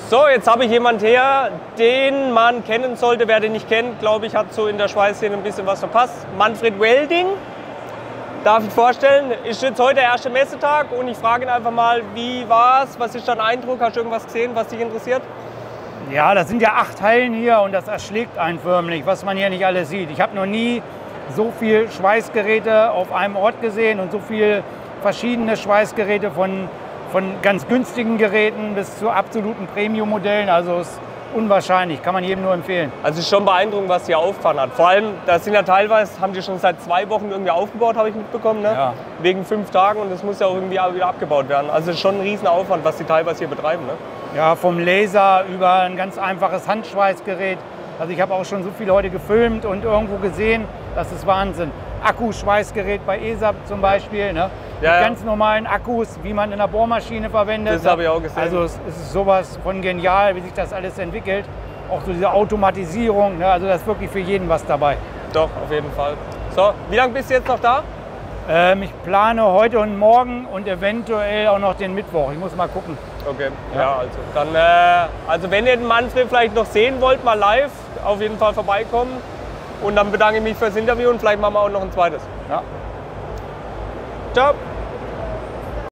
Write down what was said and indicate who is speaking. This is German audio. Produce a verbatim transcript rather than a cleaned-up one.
Speaker 1: So, jetzt habe ich jemanden her, den man kennen sollte. Wer den nicht kennt, glaube ich, hat so in der Schweißszene ein bisschen was verpasst. Manfred Welding, darf ich vorstellen, ist jetzt heute der erste Messetag und ich frage ihn einfach mal, wie war's? Was ist dein Eindruck? Hast du irgendwas gesehen, was dich interessiert?
Speaker 2: Ja, das sind ja acht Hallen hier und das erschlägt einen förmlich, was man hier nicht alles sieht. Ich habe noch nie so viel Schweißgeräte auf einem Ort gesehen und so viel verschiedene Schweißgeräte von, von ganz günstigen Geräten bis zu absoluten Premium-Modellen. Also es ist unwahrscheinlich, kann man jedem nur empfehlen.
Speaker 1: Also es ist schon beeindruckend, was die aufgefahren hat. Vor allem, das sind ja teilweise, haben die schon seit zwei Wochen irgendwie aufgebaut, habe ich mitbekommen, ne?
Speaker 2: Ja.
Speaker 1: Wegen fünf Tagen und das muss ja auch irgendwie wieder abgebaut werden. Also es ist schon ein riesen Aufwand, was die teilweise hier betreiben. Ne?
Speaker 2: Ja, vom Laser über ein ganz einfaches Handschweißgerät. Also ich habe auch schon so viel heute gefilmt und irgendwo gesehen, das ist Wahnsinn. Akkuschweißgerät bei E S A P zum Beispiel, ne?
Speaker 1: Ja,
Speaker 2: Mit
Speaker 1: ja.
Speaker 2: ganz normalen Akkus, wie man in der Bohrmaschine verwendet.
Speaker 1: Das habe ich auch gesehen.
Speaker 2: Also es ist sowas von genial, wie sich das alles entwickelt. Auch so diese Automatisierung, ne? Also da ist wirklich für jeden was dabei.
Speaker 1: Doch, auf jeden Fall. So, wie lange bist du jetzt noch da?
Speaker 2: Ähm, ich plane heute und morgen und eventuell auch noch den Mittwoch. Ich muss mal gucken.
Speaker 1: Okay, ja, ja also dann, äh, also wenn ihr den Manfred vielleicht noch sehen wollt, mal live, auf jeden Fall vorbeikommen. Und dann bedanke ich mich fürs Interview und vielleicht machen wir auch noch ein zweites.
Speaker 2: Ja.
Speaker 1: Ciao.